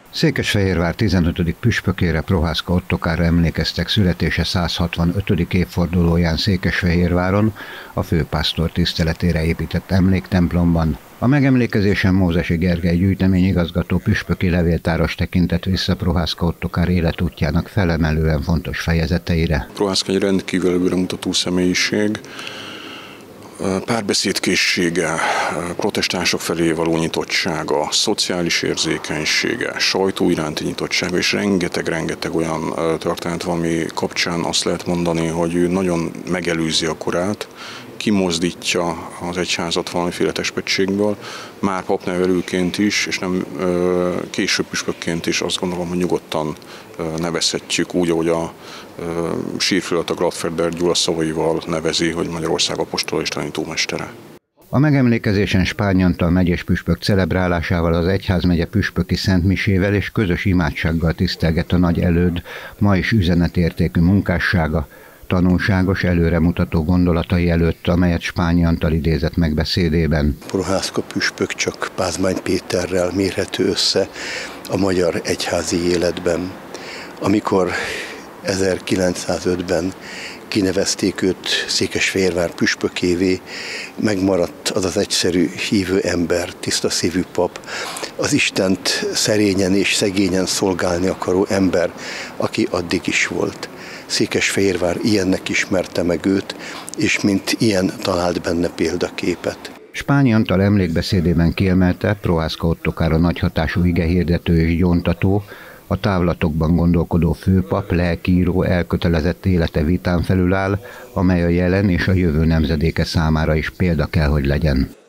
Székesfehérvár 15. püspökére, Prohászka Ottokárra emlékeztek születése 165. évfordulóján Székesfehérváron, a főpásztor tiszteletére épített emléktemplomban. A megemlékezésen Mózesi Gergely gyűjteményigazgató püspöki levéltáros tekintett vissza Prohászka Ottokár életútjának felemelően fontos fejezeteire. Prohászka egy rendkívül előremutató személyiség, párbeszédkészsége, protestánsok felé való nyitottsága, szociális érzékenysége, sajtó iránti nyitottsága, és rengeteg olyan történet van, ami kapcsán azt lehet mondani, hogy ő nagyon megelőzi a korát, kimozdítja az egyházat valamiféle testpettségből, már papnevelőként is, és nem később püspökként is azt gondolom, hogy nyugodtan nevezhetjük úgy, ahogy a sírfület a Gladferder Gyula szavaival nevezi, hogy Magyarország apostol és tanítómestere. A megemlékezésen Spány Antal megyés püspök celebrálásával, az egyházmegye püspöki szentmisével és közös imádsággal tisztelget a nagy előd ma is üzenetértékű munkássága, tanulságos, előremutató gondolatai előtt, amelyet Spányi Antal idézett meg beszédében. Prohászka püspök csak Pázmány Péterrel mérhető össze a magyar egyházi életben. Amikor 1905-ben kinevezték őt Székesfehérvár püspökévé, megmaradt az az egyszerű hívő ember, tiszta szívű pap, az Istent szerényen és szegényen szolgálni akaró ember, aki addig is volt. Székesfehérvár ilyennek ismerte meg őt, és mint ilyen talált benne példaképet. Spányi Antal emlékbeszédében kiemelte, Prohászka Ottokár a nagyhatású igehirdető és gyóntató, a távlatokban gondolkodó főpap, lelkiíró, elkötelezett élete vitán felül áll, amely a jelen és a jövő nemzedéke számára is példa kell, hogy legyen.